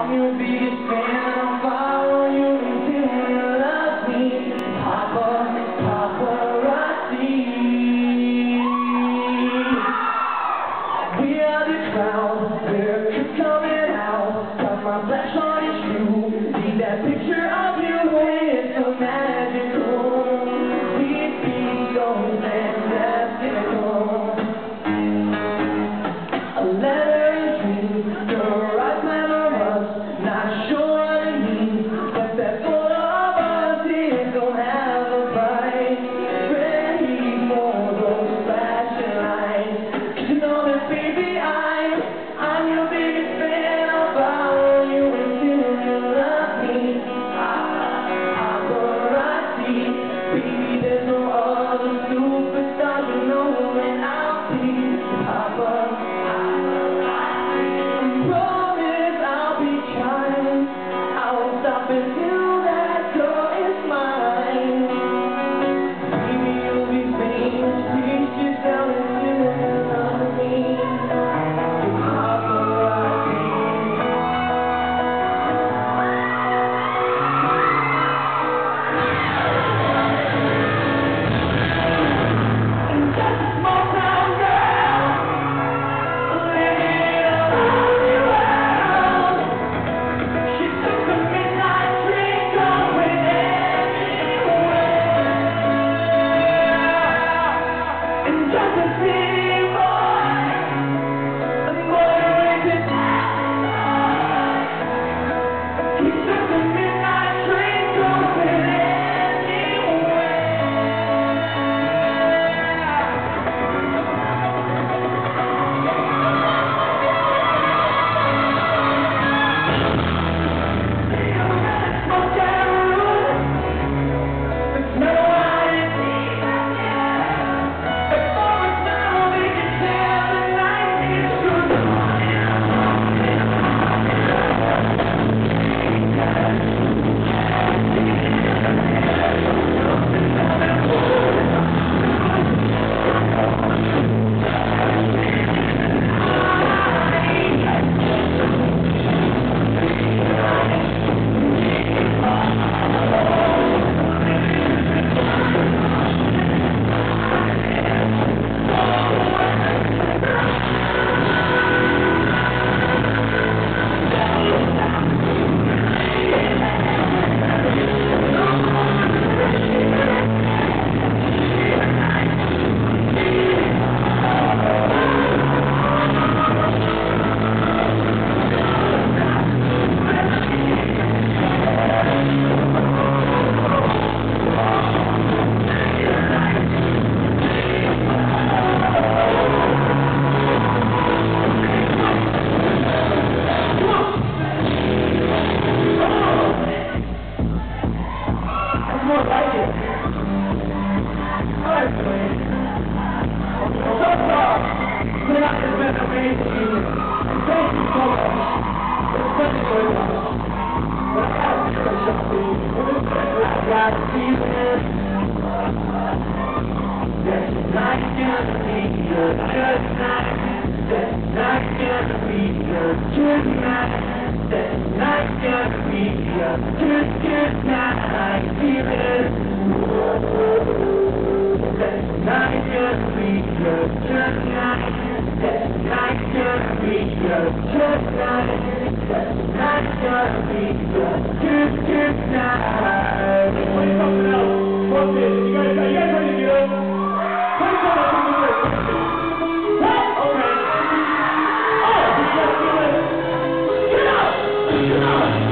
I'm your biggest fan, I'll follow you until you love me. Paparazzi. We are the crowd, we're coming out. Got my flash on his shoe, see that picture of you, it's so magical. We'd be so fantastical. A letter is written, your eyes glamorous, not sure what it means, but that photo of us is gonna have a fight, ready for those flashing lights. 'Cause you know that baby, I'm your biggest fan, I'll follow you until you love me. Paparazzi, baby, there's no other superstar, you know when I'll be Paparazzi. Until that door is mine, baby, you'll be famous. Teach yourself until you love me. Paparazzi. And just a small town girl, living around the world. She took a midnight train going anywhere. And just a city boy, a boy with his eyes. He took a midnight train going anywhere. More like it. I play. So far, tonight has been amazing. Thank you so much. It's such a good one. But I have a special thing. I got a feeling that tonight's gonna be a good night. That tonight's gonna be a good night. That tonight's gonna be a good, good night. Feeling that tonight's gonna be a good night. That tonight's gonna be a good night. That tonight's gonna be a good, good night. Play something else. Fuck this. You guys ready to get up? Play something else. What? Okay. Oh, let's do it. Get up! Get up!